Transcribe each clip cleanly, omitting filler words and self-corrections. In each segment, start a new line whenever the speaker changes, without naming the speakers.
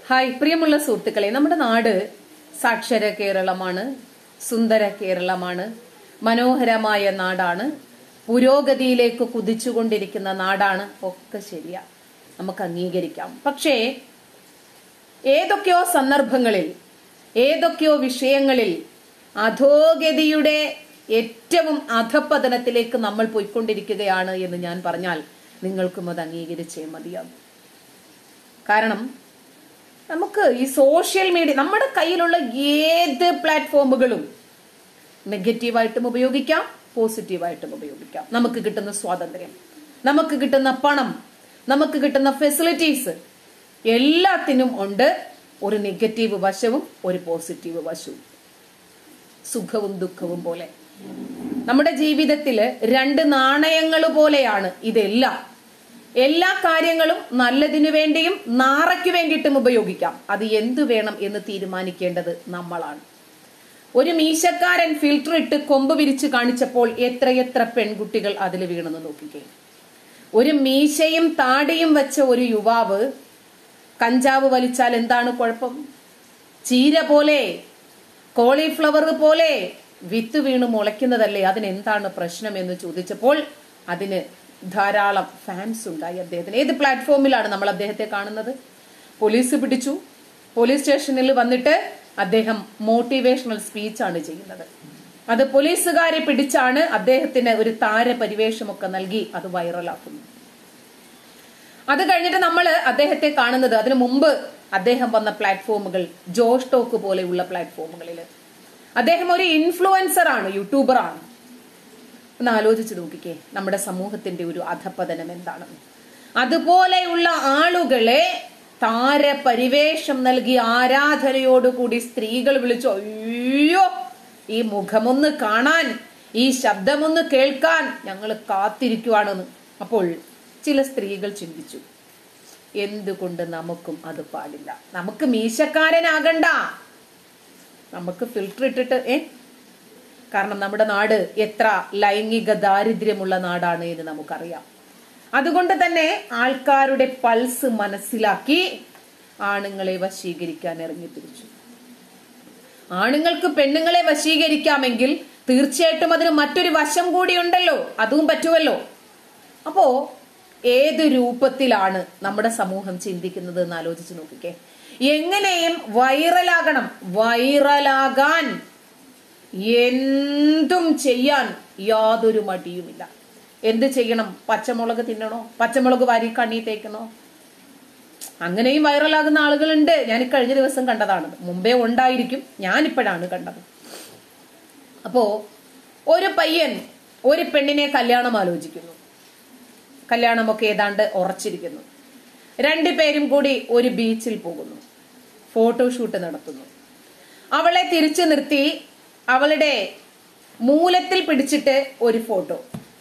Hi പ്രിയമുള്ള സുഹൃത്തുക്കളെ, നമ്മുടെ നാട് സാക്ഷര കേരളമാണ്, സുന്ദര കേരളമാണ്, മനോഹരമായ നാടാണ്, പുരോഗതിയിലേക്ക് കുതിച്ചുകൊണ്ടിരിക്കുന്ന നാടാണ്. ഒക്കെ ശരിയാ, നമുക്ക് അംഗീകരിക്കാം. പക്ഷേ ഏതൊക്കെയോ സന്ദർഭങ്ങളിൽ ഏതൊക്കെയോ വിഷയങ്ങളിൽ അധോഗതിയുടെ ഏറ്റവും അധപതനത്തിലേക്ക് നമ്മൾ പോയിക്കൊണ്ടിരിക്കുകയാണ് എന്ന് ഞാൻ പറഞ്ഞാൽ നിങ്ങൾക്കും അത് അംഗീകരിച്ചേ മതിയാകും. കാരണം നമുക്ക് ഈ സോഷ്യൽ മീഡിയ, നമ്മുടെ കയ്യിലുള്ള ഏത് പ്ലാറ്റ്ഫോമുകളും നെഗറ്റീവായിട്ടും ഉപയോഗിക്കാം, പോസിറ്റീവായിട്ടും ഉപയോഗിക്കാം. നമുക്ക് കിട്ടുന്ന സ്വാതന്ത്ര്യം, നമുക്ക് കിട്ടുന്ന പണം, നമുക്ക് കിട്ടുന്ന ഫെസിലിറ്റീസ് എല്ലാത്തിനും ഉണ്ട് ഒരു നെഗറ്റീവ് വശവും ഒരു പോസിറ്റീവ് വശവും. സുഖവും ദുഃഖവും പോലെ നമ്മുടെ ജീവിതത്തില് രണ്ട് നാണയങ്ങൾ പോലെയാണ് ഇതെല്ലാം. എല്ലാ കാര്യങ്ങളും നല്ലതിനു വേണ്ടിയും നാറയ്ക്ക് വേണ്ടിയിട്ടും ഉപയോഗിക്കാം. അത് എന്തു വേണം എന്ന് തീരുമാനിക്കേണ്ടത് നമ്മളാണ്. ഒരു മീശക്കാരൻ ഫിൽറ്റർ ഇട്ട് കൊമ്പ് വിരിച്ച് കാണിച്ചപ്പോൾ എത്രയെത്ര പെൺകുട്ടികൾ അതിൽ വീണെന്ന് നോക്കിക്കേ. ഒരു മീശയും താടിയും വെച്ച ഒരു യുവാവ് കഞ്ചാവ് വലിച്ചാൽ എന്താണ് കുഴപ്പം? ചീര പോലെ, കോളിഫ്ലവർ പോലെ വിത്ത് വീണ് മുളയ്ക്കുന്നതല്ലേ, അതിനെന്താണ് പ്രശ്നം എന്ന് ചോദിച്ചപ്പോൾ അതിന് ധാരാളം ഫാൻസ് ഉണ്ടായി അദ്ദേഹത്തിന്. ഏത് പ്ലാറ്റ്ഫോമിലാണ് നമ്മൾ അദ്ദേഹത്തെ കാണുന്നത്? പോലീസ് പിടിച്ചു, പോലീസ് സ്റ്റേഷനിൽ വന്നിട്ട് അദ്ദേഹം മോട്ടിവേഷണൽ സ്പീച്ചാണ് ചെയ്യുന്നത്. അത് പോലീസുകാരെ പിടിച്ചാണ് അദ്ദേഹത്തിന് ഒരു താരപരിവേഷമൊക്കെ നൽകി അത് വൈറലാക്കുന്നു. അത് കഴിഞ്ഞിട്ട് നമ്മൾ അദ്ദേഹത്തെ കാണുന്നത്, അതിനു മുമ്പ് അദ്ദേഹം വന്ന പ്ലാറ്റ്ഫോമുകൾ ജോഷ് ടോക്ക് പോലെയുള്ള പ്ലാറ്റ്ഫോമുകളിൽ അദ്ദേഹം ഒരു ഇൻഫ്ലുവൻസർ ആണ്, യൂട്യൂബർ ആണ്. ഒന്ന് ആലോചിച്ച് നോക്കിക്കേ നമ്മുടെ സമൂഹത്തിന്റെ ഒരു അധപതനം എന്താണെന്ന്. അതുപോലെയുള്ള ആളുകളെ താരപരിവേഷം നൽകി ആരാധനയോടുകൂടി സ്ത്രീകൾ വിളിച്ചു, അയ്യോ ഈ മുഖമൊന്ന് കാണാൻ, ഈ ശബ്ദമൊന്ന് കേൾക്കാൻ ഞങ്ങൾ കാത്തിരിക്കുവാണെന്ന്. അപ്പോൾ ചില സ്ത്രീകൾ ചിന്തിച്ചു, എന്തുകൊണ്ട് നമുക്കും അത് പാടില്ല? നമുക്ക് മീശക്കാരനാകണ്ട, നമുക്ക് ഫിൽറ്റർ ഇട്ടിട്ട് കാരണം നമ്മുടെ നാട് എത്ര ലൈംഗിക ദാരിദ്ര്യമുള്ള നാടാണ് എന്ന് നമുക്കറിയാം. അതുകൊണ്ട് തന്നെ ആൾക്കാരുടെ പൾസ് മനസ്സിലാക്കി ആണുങ്ങളെ വശീകരിക്കാൻ ഇറങ്ങിത്തിരിച്ചു. ആണുങ്ങൾക്ക് പെണ്ണുങ്ങളെ വശീകരിക്കാമെങ്കിൽ തീർച്ചയായിട്ടും അതിന് മറ്റൊരു വശം കൂടി ഉണ്ടല്ലോ, അതും പറ്റുമല്ലോ. അപ്പോ ഏത് രൂപത്തിലാണ് നമ്മുടെ സമൂഹം ചിന്തിക്കുന്നത് എന്ന് ആലോചിച്ച് നോക്കിക്കേ. എങ്ങനെയും വൈറലാകണം, വൈറലാകാൻ എന്തും ചെയ്യാൻ യാതൊരു മടിയുമില്ല. എന്ത് ചെയ്യണം? പച്ചമുളക് തിന്നണോ? പച്ചമുളക് വാരി കണ്ണി തേക്കണോ? അങ്ങനെയും വൈറലാകുന്ന ആളുകളുണ്ട്. ഞാൻ കഴിഞ്ഞ ദിവസം കണ്ടതാണ്, മുമ്പേ ഉണ്ടായിരിക്കും, ഞാനിപ്പോഴാണ് കണ്ടത്. അപ്പോ ഒരു പയ്യൻ ഒരു പെണ്ണിനെ കല്യാണം ആലോചിക്കുന്നു. കല്യാണമൊക്കെ ഏതാണ്ട് ഉറച്ചിരിക്കുന്നു. രണ്ടുപേരും കൂടി ഒരു ബീച്ചിൽ പോകുന്നു, ഫോട്ടോഷൂട്ട് നടത്തുന്നു. അവളെ തിരിച്ചു നിർത്തി അവളുടെ മൂലത്തിൽ പിടിച്ചിട്ട് ഒരു ഫോട്ടോ.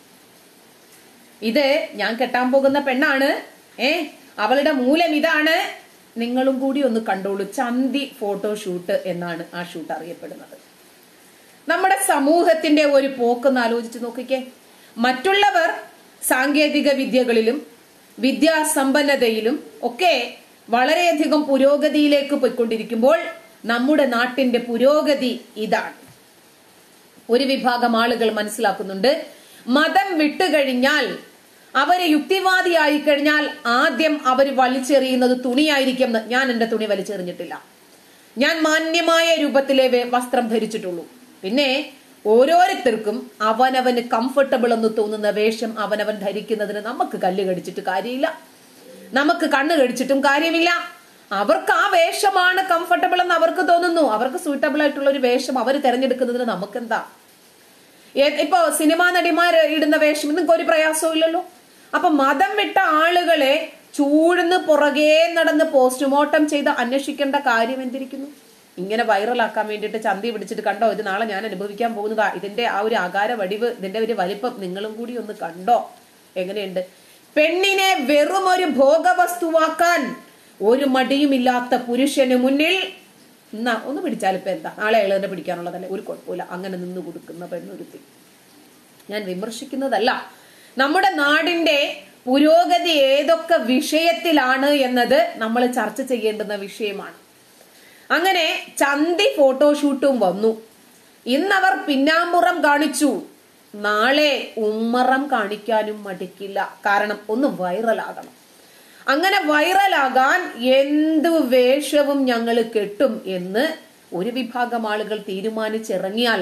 ഇത് ഞാൻ കെട്ടാൻ പോകുന്ന പെണ്ണാണ്, അവളുടെ മൂലം ഇതാണ്, നിങ്ങളും കൂടി ഒന്ന് കണ്ടോളൂ. ചന്തി ഫോട്ടോഷൂട്ട് എന്നാണ് ആ ഷൂട്ട് അറിയപ്പെടുന്നത്. നമ്മുടെ സമൂഹത്തിന്റെ ഒരു പോക്കെന്ന് ആലോചിച്ച് നോക്കിക്കേ. മറ്റുള്ളവർ സാങ്കേതിക വിദ്യകളിലും വിദ്യാസമ്പന്നതയിലും ഒക്കെ വളരെയധികം പുരോഗതിയിലേക്ക് പോയിക്കൊണ്ടിരിക്കുമ്പോൾ നമ്മുടെ നാട്ടിന്റെ പുരോഗതി ഇതാണ്. ഒരു വിഭാഗം ആളുകൾ മനസ്സിലാക്കുന്നുണ്ട്, മതം വിട്ടുകഴിഞ്ഞാൽ, അവര് യുക്തിവാദിയായി കഴിഞ്ഞാൽ ആദ്യം അവർ വലിച്ചെറിയുന്നത് തുണിയായിരിക്കും. ഞാൻ എന്റെ തുണി വലിച്ചെറിഞ്ഞിട്ടില്ല, ഞാൻ മാന്യമായ രൂപത്തിലെ വസ്ത്രം ധരിച്ചിട്ടുള്ളൂ. പിന്നെ ഓരോരുത്തർക്കും അവനവന് കംഫർട്ടബിൾ എന്ന് തോന്നുന്ന വേഷം അവനവൻ ധരിക്കുന്നതിന് നമുക്ക് കല്ല് കടിച്ചിട്ട് കാര്യമില്ല, നമുക്ക് കണ്ണ് കടിച്ചിട്ടും കാര്യമില്ല. അവർക്ക് ആ വേഷമാണ് കംഫർട്ടബിൾ എന്ന് അവർക്ക് തോന്നുന്നു, അവർക്ക് സൂട്ടബിൾ ആയിട്ടുള്ള ഒരു വേഷം അവർ തെരഞ്ഞെടുക്കുന്നതിന് നമുക്കെന്താ? ഇപ്പൊ സിനിമാ നടിമാർ ഇടുന്ന വേഷം നിങ്ങൾക്ക് ഒരു പ്രയാസവും ഇല്ലല്ലോ. അപ്പൊ മതം വിട്ട ആളുകളെ ചൂഴ്ന്ന് പുറകെ നടന്ന് പോസ്റ്റ്മോർട്ടം ചെയ്ത് അന്വേഷിക്കേണ്ട കാര്യം എന്തിരിക്കുന്നു? ഇങ്ങനെ വൈറലാക്കാൻ വേണ്ടിയിട്ട് ചന്തി പിടിച്ചിട്ട്, കണ്ടോ ഇത് നാളെ ഞാൻ അനുഭവിക്കാൻ പോകുന്നതാ, ഇതിന്റെ ആ ഒരു ആകാര വടിവ്, ഇതിന്റെ ഒരു വലിപ്പം നിങ്ങളും കൂടി ഒന്ന് കണ്ടോ, എങ്ങനെയുണ്ട്? പെണ്ണിനെ വെറും ഒരു ഭോഗവസ്തുവാക്കാൻ ഒരു മടിയുമില്ലാത്ത പുരുഷന് മുന്നിൽ എന്നാ ഒന്ന് പിടിച്ചാലിപ്പോ എന്താ, നാളെ അയാൾ തന്നെ പിടിക്കാനുള്ളതല്ലേ, ഒരു കുഴപ്പമില്ല, അങ്ങനെ നിന്ന് കൊടുക്കുന്ന പെണ്ണൊരുത്തി. ഞാൻ വിമർശിക്കുന്നതല്ല. നമ്മുടെ നാടിന്റെ പുരോഗതി ഏതൊക്കെ വിഷയത്തിലാണ് എന്നത് നമ്മൾ ചർച്ച ചെയ്യേണ്ടുന്ന വിഷയമാണ്. അങ്ങനെ ചന്തി ഫോട്ടോഷൂട്ടും വന്നു. ഇന്നവർ പിന്നാമ്പുറം കാണിച്ചു, നാളെ ഉമ്മറം കാണിക്കാനും മടിക്കില്ല. കാരണം ഒന്ന് വൈറലാകണം. അങ്ങനെ വൈറലാകാൻ എന്തു വേഷവും ഞങ്ങൾ കെട്ടും എന്ന് ഒരു വിഭാഗം ആളുകൾ തീരുമാനിച്ചിറങ്ങിയാൽ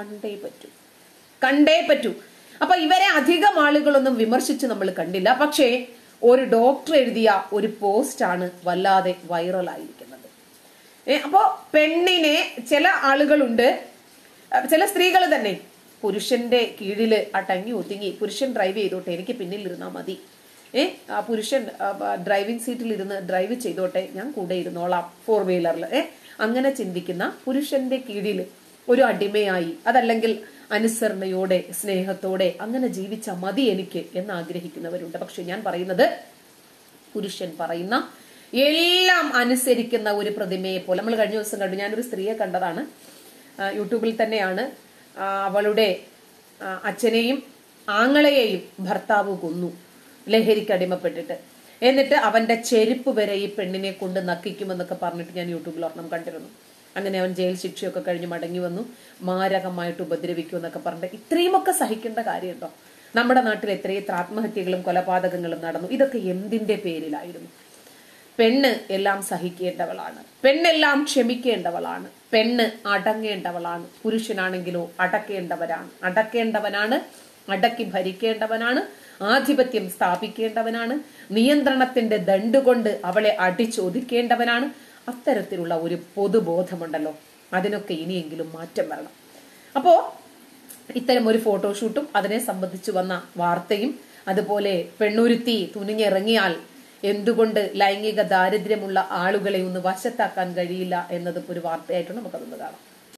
കണ്ടേ പറ്റൂ. അപ്പൊ ഇവരെ അധികം ആളുകളൊന്നും വിമർശിച്ച് നമ്മൾ കണ്ടില്ല. പക്ഷേ ഒരു ഡോക്ടർ എഴുതിയ ഒരു പോസ്റ്റാണ് വല്ലാതെ വൈറലായിരിക്കുന്നത്. അപ്പോ പെണ്ണിനെ ചില ആളുകളുണ്ട്, ചില സ്ത്രീകൾ തന്നെ പുരുഷന്റെ കീഴിൽ അടങ്ങി ഒതുങ്ങി പുരുഷൻ ഡ്രൈവ് ചെയ്തോട്ടെ, എനിക്ക് പിന്നിൽ ഇരുന്നാൽ മതി, ആ പുരുഷൻ ഡ്രൈവിംഗ് സീറ്റിൽ ഇരുന്ന് ഡ്രൈവ് ചെയ്തോട്ടെ, ഞാൻ കൂടെ ഇരുന്നോളാം 4 വീലറിൽ, അങ്ങനെ ചിന്തിക്കുന്ന, പുരുഷന്റെ കീഴിൽ ഒരു അടിമയായി, അതല്ലെങ്കിൽ അനുസരണയോടെ സ്നേഹത്തോടെ അങ്ങനെ ജീവിച്ച മതി എനിക്ക് എന്ന് ആഗ്രഹിക്കുന്നവരുണ്ട്. പക്ഷെ ഞാൻ പറയുന്നത്, പുരുഷൻ പറയുന്ന എല്ലാം അനുസരിക്കുന്ന ഒരു പ്രതിമയെ പോലെ. നമ്മൾ കഴിഞ്ഞ ദിവസം കണ്ടു, ഞാനൊരു സ്ത്രീയെ കണ്ടതാണ്, യൂട്യൂബിൽ തന്നെയാണ്. അവളുടെ അച്ഛനെയും ആങ്ങളെയെയും ഭർത്താവ് കൊന്നു, ലഹരിക്ക് അടിമപ്പെട്ടിട്ട്. എന്നിട്ട് അവന്റെ ചെരുപ്പ് വരെ ഈ പെണ്ണിനെ കൊണ്ട് നക്കിക്കുമെന്നൊക്കെ പറഞ്ഞിട്ട് ഞാൻ യൂട്യൂബിൽ ഒരെണ്ണം കണ്ടിരുന്നു. അങ്ങനെ അവൻ ജയിൽ ശിക്ഷയൊക്കെ കഴിഞ്ഞ് മടങ്ങി വന്നു, മാരകമായിട്ട് ഉപദ്രവിക്കുമെന്നൊക്കെ പറഞ്ഞിട്ട്. ഇത്രയുമൊക്കെ സഹിക്കേണ്ട കാര്യമുണ്ടോ? നമ്മുടെ നാട്ടിൽ എത്രയെത്ര ആത്മഹത്യകളും കൊലപാതകങ്ങളും നടന്നു. ഇതൊക്കെ എന്തിന്റെ പേരിലായിരുന്നു? പെണ്ണ് എല്ലാം സഹിക്കേണ്ടവളാണ്, പെണ്ണെല്ലാം ക്ഷമിക്കേണ്ടവളാണ്, പെണ്ണ് അടങ്ങേണ്ടവളാണ്. പുരുഷനാണെങ്കിലോ അടക്കേണ്ടവനാണ്, അടക്കി ഭരിക്കേണ്ടവനാണ്, ആധിപത്യം സ്ഥാപിക്കേണ്ടവനാണ്, നിയന്ത്രണത്തിന്റെ ദണ്ടുകൊണ്ട് അവളെ അടിച്ചൊതുക്കേണ്ടവനാണ്. അത്തരത്തിലുള്ള ഒരു പൊതുബോധമുണ്ടല്ലോ, അതിനൊക്കെ ഇനിയെങ്കിലും മാറ്റം വരണം. അപ്പോ ഇത്തരം ഒരു ഫോട്ടോഷൂട്ടും അതിനെ സംബന്ധിച്ചു വന്ന വാർത്തയും, അതുപോലെ പെണ്ണുരുത്തി തുനിഞ്ഞിറങ്ങിയാൽ എന്തുകൊണ്ട് ലൈംഗിക ദാരിദ്ര്യമുള്ള ആളുകളെ ഒന്ന് വശത്താക്കാൻ കഴിയില്ല എന്നതും ഒരു വാർത്തയായിട്ടുണ്ട്. നമുക്കതൊന്ന് കാണാം.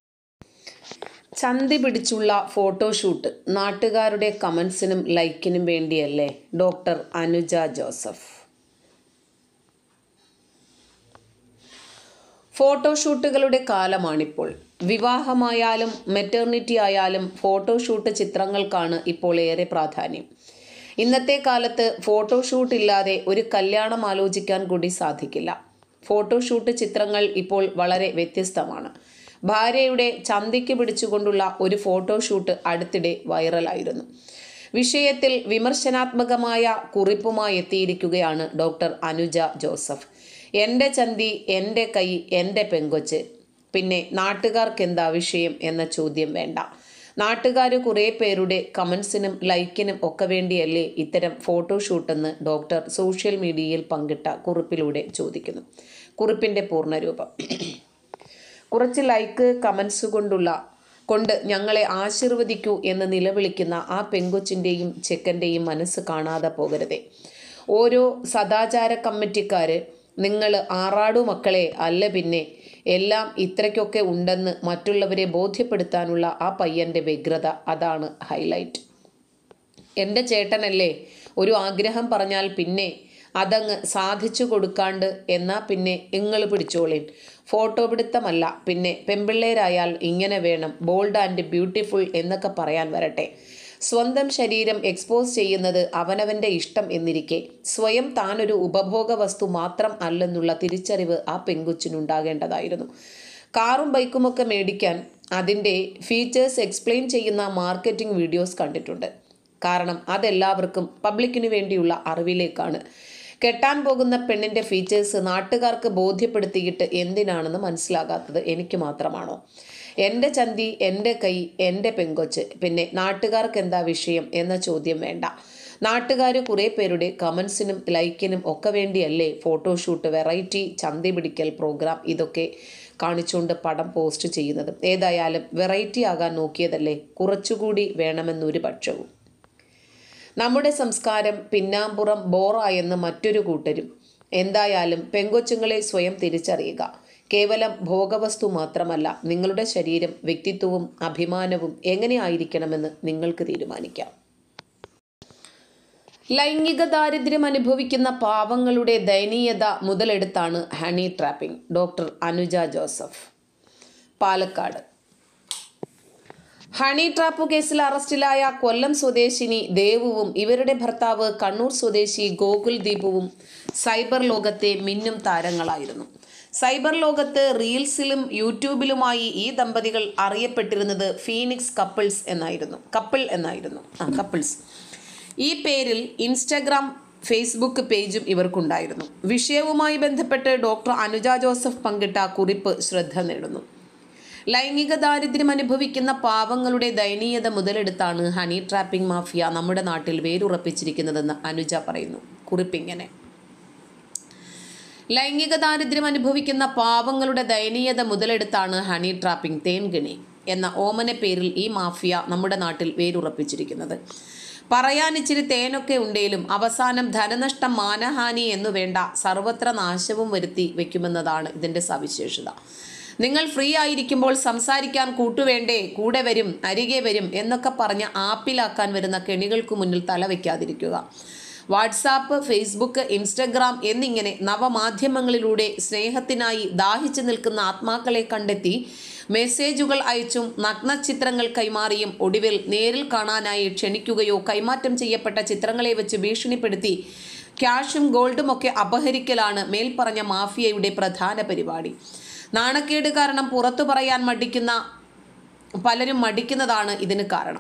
ചന്തി പിടിച്ചുള്ള ഫോട്ടോഷൂട്ട് നാട്ടുകാരുടെ കമന്റ്സിനും ലൈക്കിനും വേണ്ടിയല്ലേ? Doctor Anuja Joseph. ഫോട്ടോഷൂട്ടുകളുടെ കാലമാണിപ്പോൾ. വിവാഹമായാലും മെറ്റേർണിറ്റി ആയാലും ഫോട്ടോഷൂട്ട് ചിത്രങ്ങൾക്കാണ് ഇപ്പോൾ ഏറെ പ്രാധാന്യം. ഇന്നത്തെ കാലത്ത് ഫോട്ടോഷൂട്ട് ഇല്ലാതെ ഒരു കല്യാണം ആലോചിക്കാൻ കൂടി സാധിക്കില്ല. ഫോട്ടോഷൂട്ട് ചിത്രങ്ങൾ ഇപ്പോൾ വളരെ വ്യത്യസ്തമാണ്. ഭാര്യയുടെ ചന്തിക്ക് പിടിച്ചുകൊണ്ടുള്ള ഒരു ഫോട്ടോഷൂട്ട് അടുത്തിടെ വൈറലായിരുന്നു. വിഷയത്തിൽ വിമർശനാത്മകമായ കുറിപ്പുമായി എത്തിയിരിക്കുകയാണ് ഡോക്ടർ അനുജ ജോസഫ്. എൻ്റെ ചന്തി, എൻ്റെ കൈ, എൻ്റെ പെങ്കൊച്ച്, പിന്നെ നാട്ടുകാർക്കെന്താ വിഷയം എന്ന ചോദ്യം വേണ്ട. നാട്ടുകാർ കുറേ പേരുടെ കമൻസിനും ലൈക്കിനും ഒക്കെ വേണ്ടിയല്ലേ ഇത്തരം ഫോട്ടോഷൂട്ടെന്ന് ഡോക്ടർ സോഷ്യൽ മീഡിയയിൽ പങ്കിട്ട കുറിപ്പിലൂടെ ചോദിക്കുന്നു. കുറിപ്പിൻ്റെ പൂർണ്ണരൂപം: കുറച്ച് ലൈക്ക് കമൻസ് കൊണ്ട് ഞങ്ങളെ ആശീർവദിക്കൂ എന്ന് നിലവിളിക്കുന്ന ആ പെങ്കൊച്ചിൻ്റെയും ചെക്കൻ്റെയും മനസ്സ് കാണാതെ പോകരുതേ. ഓരോ സദാചാര കമ്മിറ്റിക്കാര് നിങ്ങൾ ആറാടു മക്കളെ അല്ല, പിന്നെ എല്ലാം ഇത്രയ്ക്കൊക്കെ ഉണ്ടെന്ന് മറ്റുള്ളവരെ ബോധ്യപ്പെടുത്താനുള്ള ആ പയ്യൻ്റെ വ്യഗ്രത, അതാണ് ഹൈലൈറ്റ്. എൻ്റെ ചേട്ടനല്ലേ ഒരു ആഗ്രഹം പറഞ്ഞാൽ പിന്നെ അതങ്ങ് സാധിച്ചു കൊടുക്കാണ്ട് എന്നാ പിന്നെ നിങ്ങൾ പിടിച്ചോളീൻ. ഫോട്ടോ പിടുത്തമല്ല, പിന്നെ പെമ്പിള്ളേരായാൽ ഇങ്ങനെ വേണം, ബോൾഡ് ആൻഡ് ബ്യൂട്ടിഫുൾ എന്നൊക്കെ പറയാൻ വരട്ടെ. സ്വന്തം ശരീരം എക്സ്പോസ് ചെയ്യുന്നത് അവനവൻ്റെ ഇഷ്ടം എന്നിരിക്കെ സ്വയം താനൊരു ഉപഭോഗ വസ്തു മാത്രം അല്ലെന്നുള്ള തിരിച്ചറിവ് ആ പെങ്കൊച്ചിനുണ്ടാകേണ്ടതായിരുന്നു. കാറും ബൈക്കുമൊക്കെ മേടിക്കാൻ അതിൻ്റെ ഫീച്ചേഴ്സ് എക്സ്പ്ലെയിൻ ചെയ്യുന്ന മാർക്കറ്റിംഗ് വീഡിയോസ് കണ്ടിട്ടുണ്ട്. കാരണം അതെല്ലാവർക്കും പബ്ലിക്കിനു വേണ്ടിയുള്ള അറിവിലേക്കാണ്. കെട്ടാൻ പോകുന്ന പെണ്ണിൻ്റെ ഫീച്ചേഴ്സ് നാട്ടുകാർക്ക് ബോധ്യപ്പെടുത്തിയിട്ട് എന്തിനാണെന്ന് മനസ്സിലാകാത്തത് എനിക്ക് മാത്രമാണോ? എൻ്റെ ചന്തി, എൻ്റെ കൈ, എൻ്റെ പെങ്കൊച്ച്, പിന്നെ നാട്ടുകാർക്ക് എന്താ വിഷയം എന്ന ചോദ്യം വേണ്ട. നാട്ടുകാർ കുറേ പേരുടെ കമൻസിനും ലൈക്കിനും ഒക്കെ വേണ്ടിയല്ലേ ഫോട്ടോഷൂട്ട്, വെറൈറ്റി ചന്തി പിടിക്കൽ പ്രോഗ്രാം ഇതൊക്കെ കാണിച്ചുകൊണ്ട് പടം പോസ്റ്റ് ചെയ്യുന്നത്. ഏതായാലും വെറൈറ്റി ആകാൻ നോക്കിയതല്ലേ, കുറച്ചുകൂടി വേണമെന്നൊരു പക്ഷവും. നമ്മുടെ സംസ്കാരം പിന്നാമ്പുറം ബോറായെന്ന് മറ്റൊരു കൂട്ടരും. എന്തായാലും പെങ്കൊച്ചുങ്ങളെ സ്വയം തിരിച്ചറിയുക. കേവലം ഭോഗവസ്തു മാത്രമല്ല, നിങ്ങളുടെ ശരീരം, വ്യക്തിത്വവും അഭിമാനവും എങ്ങനെ ആയിരിക്കണമെന്ന് നിങ്ങൾക്ക് തീരുമാനിക്കാം. ലൈംഗിക ദാരിദ്ര്യം അനുഭവിക്കുന്ന പാവങ്ങളുടെ ദയനീയത മുതലെടുത്താണ് honey trapping. Doctor Anuja Joseph, Palakkad.
Honey trap കേസിൽ അറസ്റ്റിലായ കൊല്ലം സ്വദേശിനി ദേവുവും ഇവരുടെ ഭർത്താവ് കണ്ണൂർ സ്വദേശി ഗോകുൽ ദീപുവും സൈബർ ലോകത്തെ മിന്നും താരങ്ങളായിരുന്നു. സൈബർ ലോകത്ത് റീൽസിലും യൂട്യൂബിലുമായി ഈ ദമ്പതികൾ അറിയപ്പെട്ടിരുന്നത് ഫീനിക്സ് കപ്പിൾസ് എന്നായിരുന്നു. കപ്പിൾസ്. ഈ പേരിൽ ഇൻസ്റ്റഗ്രാം, ഫേസ്ബുക്ക് പേജും ഇവർക്കുണ്ടായിരുന്നു. വിഷയവുമായി ബന്ധപ്പെട്ട് ഡോക്ടർ അനുജ ജോസഫ് പങ്കിട്ട കുറിപ്പ് ശ്രദ്ധ നേടുന്നു. ലൈംഗിക ദാരിദ്ര്യം അനുഭവിക്കുന്ന പാവങ്ങളുടെ ദയനീയത മുതലെടുത്താണ് ഹണി ട്രാപ്പിംഗ് മാഫിയ നമ്മുടെ നാട്ടിൽ വേരുറപ്പിച്ചിരിക്കുന്നതെന്ന് അനുജ പറയുന്നു. കുറിപ്പിങ്ങനെ: ലൈംഗിക ദാരിദ്ര്യം അനുഭവിക്കുന്ന പാവങ്ങളുടെ ദയനീയത മുതലെടുത്താണ് ഹണി ട്രാപ്പിംഗ് തേൻഗിണി എന്ന ഓമന പേരിൽ ഈ മാഫിയ നമ്മുടെ നാട്ടിൽ വേരുറപ്പിച്ചിരിക്കുന്നത്. പറയാനിച്ചിരി തേനൊക്കെ ഉണ്ടേലും അവസാനം ധനനഷ്ടം, മാനഹാനി എന്നു വേണ്ട സർവത്ര നാശവും വരുത്തി വെക്കുമെന്നതാണ് ഇതിൻ്റെ സവിശേഷത. നിങ്ങൾ ഫ്രീ ആയിരിക്കുമ്പോൾ സംസാരിക്കാൻ കൂട്ടുവേണ്ടേ, കൂടെ വരും, അരികെ വരും എന്നൊക്കെ പറഞ്ഞ് ആപ്പിലാക്കാൻ വരുന്ന കെണികൾക്ക് മുന്നിൽ തലവെക്കാതിരിക്കുക. വാട്സാപ്പ്, ഫേസ്ബുക്ക്, ഇൻസ്റ്റഗ്രാം എന്നിങ്ങനെ നവമാധ്യമങ്ങളിലൂടെ സ്നേഹത്തിനായി ദാഹിച്ചു നിൽക്കുന്ന ആത്മാക്കളെ കണ്ടെത്തി മെസ്സേജുകൾ അയച്ചും നഗ്നചിത്രങ്ങൾ കൈമാറിയും ഒടുവിൽ നേരിൽ കാണാനായി ക്ഷണിക്കുകയോ കൈമാറ്റം ചെയ്യപ്പെട്ട ചിത്രങ്ങളെ വെച്ച് ഭീഷണിപ്പെടുത്തി ക്യാഷും ഗോൾഡും ഒക്കെ അപഹരിക്കലാണ് മേൽപ്പറഞ്ഞ മാഫിയയുടെ പ്രധാന പരിപാടി. നാണക്കേട് കാരണം പുറത്തു പറയാൻ പലരും മടിക്കുന്നതാണ് ഇതിന് കാരണം.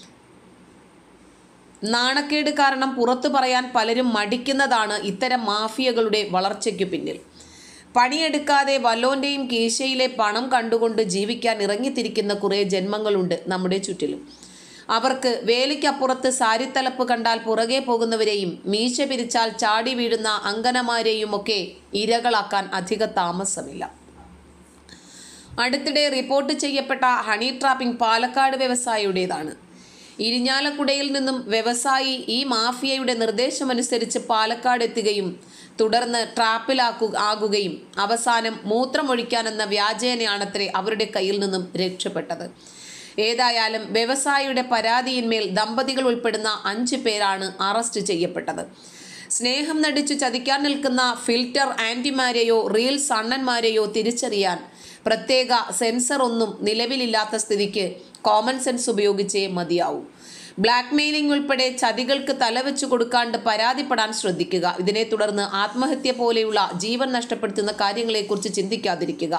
ഇത്തരം മാഫിയകളുടെ വളർച്ചയ്ക്കു പിന്നിൽ. പണിയെടുക്കാതെ വല്ലോൻ്റെയും കീശയിലെ പണം കണ്ടുകൊണ്ട് ജീവിക്കാൻ ഇറങ്ങിത്തിരിക്കുന്ന കുറേ ജന്മങ്ങളുണ്ട് നമ്മുടെ ചുറ്റിലും. അവർക്ക് വേലിക്കപ്പുറത്ത് സാരിത്തലപ്പ് കണ്ടാൽ പുറകെ പോകുന്നവരെയും മീശ പിരിച്ചാൽ ചാടി വീഴുന്ന അങ്കനമാരെയും ഒക്കെ ഇരകളാക്കാൻ അധിക താമസമില്ല. അടുത്തിടെ റിപ്പോർട്ട് ചെയ്യപ്പെട്ട ഹണി ട്രാപ്പിംഗ് പാലക്കാട് വ്യവസായിയുടേതാണ്. ഇരിഞ്ഞാലക്കുടയിൽ നിന്നും വ്യവസായി ഈ മാഫിയയുടെ നിർദ്ദേശമനുസരിച്ച് പാലക്കാട് എത്തുകയും തുടർന്ന് ട്രാപ്പിലാകുകയും അവസാനം മൂത്രമൊഴിക്കാനെന്ന വ്യാജേനയാണത്രേ അവരുടെ കയ്യിൽ നിന്നും രക്ഷപ്പെട്ടത്. ഏതായാലും വ്യവസായിയുടെ പരാതിയിന്മേൽ ദമ്പതികൾ ഉൾപ്പെടുന്ന 5 പേരാണ് അറസ്റ്റ് ചെയ്യപ്പെട്ടത്. സ്നേഹം നടിച്ചു ചതിക്കാൻ നിൽക്കുന്ന ഫിൽറ്റർ ആൻറ്റിമാരെയോ റീൽസ് അണ്ണന്മാരെയോ തിരിച്ചറിയാൻ പ്രത്യേക സെൻസർ ഒന്നും നിലവിലില്ലാത്ത സ്ഥിതിക്ക് കോമൺ സെൻസ് ഉപയോഗിച്ചേ മതിയാവൂ. ബ്ലാക്ക് മെയിലിംഗ് ഉൾപ്പെടെ ചതികൾക്ക് തലവെച്ചു കൊടുക്കാണ്ട് പരാതിപ്പെടാൻ ശ്രദ്ധിക്കുക. ഇതിനെ തുടർന്ന് ആത്മഹത്യ പോലെയുള്ള ജീവൻ നഷ്ടപ്പെടുത്തുന്ന കാര്യങ്ങളെക്കുറിച്ച് ചിന്തിക്കാതിരിക്കുക.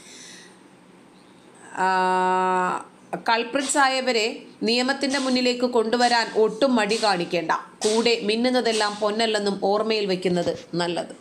കൾപ്രിറ്റ്സ് ആയവരെ നിയമത്തിന്റെ മുന്നിലേക്ക് കൊണ്ടുവരാൻ ഒട്ടും മടി കാണിക്കേണ്ട. കൂടെ മിന്നുന്നതെല്ലാം പൊന്നല്ലെന്നും ഓർമ്മയിൽ വെക്കുന്നത് നല്ലത്.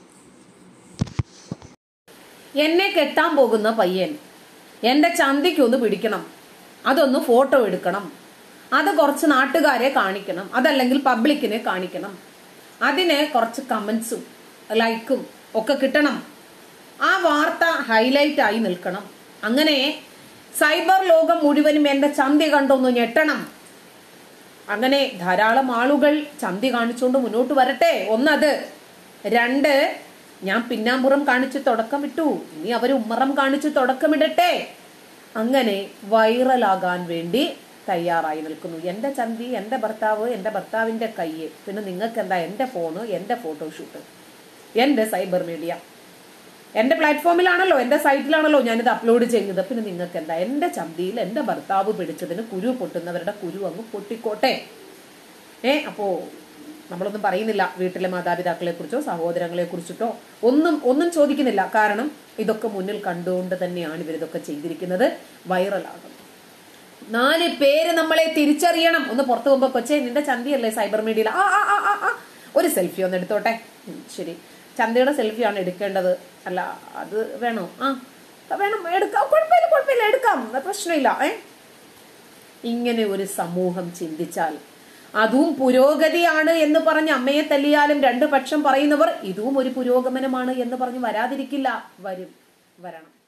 എന്നെ കെട്ടാൻ പോകുന്ന പയ്യൻ എൻ്റെ ചന്തിക്കൊന്ന് പിടിക്കണം, അതൊന്ന് ഫോട്ടോ എടുക്കണം, അത് കുറച്ച് നാട്ടുകാരെ കാണിക്കണം, അതല്ലെങ്കിൽ പബ്ലിക്കിനെ കാണിക്കണം, അതിന് കുറച്ച് കമന്റ്സും ലൈക്കും ഒക്കെ കിട്ടണം, ആ വാർത്ത ഹൈലൈറ്റ് ആയി നിൽക്കണം, അങ്ങനെ സൈബർ ലോകം മുഴുവനും എൻ്റെ ചന്തി കണ്ടൊന്ന് ഞെട്ടണം. അങ്ങനെ ധാരാളം ആളുകൾ ചന്തി കാണിച്ചുകൊണ്ട് മുന്നോട്ട് വരട്ടെ. ഒന്നത്. 2, ഞാൻ പിന്നാമ്പുറം കാണിച്ച് തുടക്കമിട്ടു, ഇനി അവർ ഉമ്മറം കാണിച്ച് തുടക്കമിടട്ടെ. അങ്ങനെ വൈറലാകാൻ വേണ്ടി തയ്യാറായി നിൽക്കുന്നു. എൻ്റെ ചന്തി, എൻ്റെ ഭർത്താവ്, എൻ്റെ ഭർത്താവിൻ്റെ കയ്യ്, പിന്നെ നിങ്ങൾക്ക് എന്താ എൻ്റെ ഫോണ്, എൻ്റെ ഫോട്ടോഷൂട്ട്, എൻ്റെ സൈബർ മീഡിയ, എൻ്റെ പ്ലാറ്റ്ഫോമിലാണല്ലോ, എൻ്റെ സൈറ്റിലാണല്ലോ ഞാനിത് അപ്ലോഡ് ചെയ്യുന്നത്. പിന്നെ നിങ്ങൾക്ക് എന്താ? എൻ്റെ ചന്തിയിൽ എൻ്റെ ഭർത്താവ് പിടിച്ചതിന് കുരു പൊട്ടുന്നവരുടെ കുരു അങ്ങ് പൊട്ടിക്കോട്ടെ. അപ്പോൾ നമ്മളൊന്നും പറയുന്നില്ല വീട്ടിലെ മാതാപിതാക്കളെ കുറിച്ചോ സഹോദരങ്ങളെ കുറിച്ചിട്ടോ ഒന്നും ചോദിക്കുന്നില്ല. കാരണം ഇതൊക്കെ മുന്നിൽ കണ്ടുകൊണ്ട് തന്നെയാണ് ഇവരിതൊക്കെ ചെയ്തിരിക്കുന്നത്. വൈറലാകും. 4 പേര് നമ്മളെ തിരിച്ചറിയണം. ഒന്ന് പുറത്തു പോകുമ്പോ കൊച്ചേ നിന്റെ ചന്തിയല്ലേ സൈബർ മീഡിയയിൽ, ഒരു സെൽഫി ഒന്ന് എടുത്തോട്ടെ. ശരി, ചന്തിയുടെ സെൽഫിയാണ് എടുക്കേണ്ടത്, അല്ല അത് വേണോ? വേണം, എടുക്കാം, കുഴപ്പമില്ല എടുക്കാം, പ്രശ്നമില്ല. ഇങ്ങനെ ഒരു സമൂഹം ചിന്തിച്ചാൽ, അതും പുരോഗതിയാണ് എന്ന് പറഞ്ഞ് അമ്മയെ തല്ലിയാലും 2 പക്ഷം പറയുന്നവർ ഇതും ഒരു പുരോഗമനമാണ് എന്ന് പറഞ്ഞ് വരാതിരിക്കില്ല. വരണം.